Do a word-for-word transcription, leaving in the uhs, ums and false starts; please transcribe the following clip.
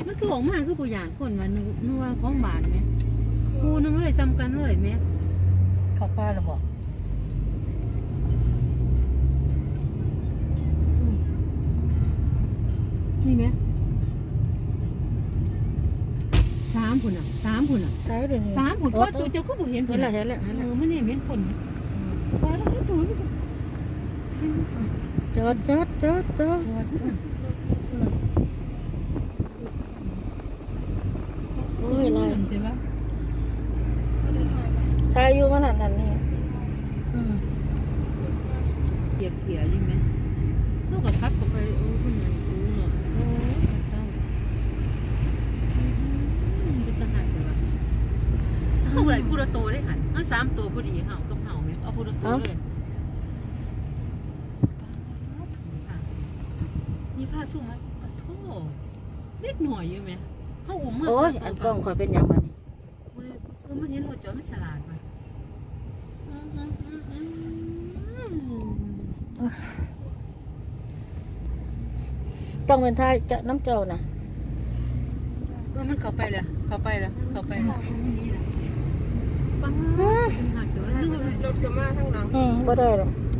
มันคือออกมาคือผู้หญิงคนว่านึกว่าของบาทไหมครูนึงเลยซ้ำกันเลยไหมเข้าป้าแล้วบอกนี่ไหมสามผุนอ่ะสามผุนอ่ะใช่เลยนี่สามผุนว่าตัวเจ้าก็บ่เห็นผุนเห็นแล้วเห็นแล้วเห็นเอแล้วอมันเนี่ยเห็นผุนว่าแล้วก็ถูกจอดจอดจอดจอดโอ้ยลอยใช่ปะชายอยู่ขนาดนั้นนี่เกียร์เกียร์ยิ่งไหมลูกกับคับกับไปโอ้คนไหนสูงเนาะโอ้เศร้าเป็นทหารเลยว่ะเอาอะไรพูดโตได้หันเอาสามตัวพอดีเห่ากับเห่าไหมเอาพูดโตเลยนี่ผ้าสู้ไหมโธ่เล็กหน่อยอยู่ไหมเขาอุ้มมือโอ้ยอันกล้องคอยเป็นอย่างมันเออมันเห็นหัวจอไม่ฉลาดว่ะต้องเป็นท่าจะน้ำเจ้านะเออมันเข้าไปเลยเข้าไปเลยเข้าไปเลยปังหักแต่ว่านึกว่ารถจะมาทางหลังอืมบ่ได้หรอกเ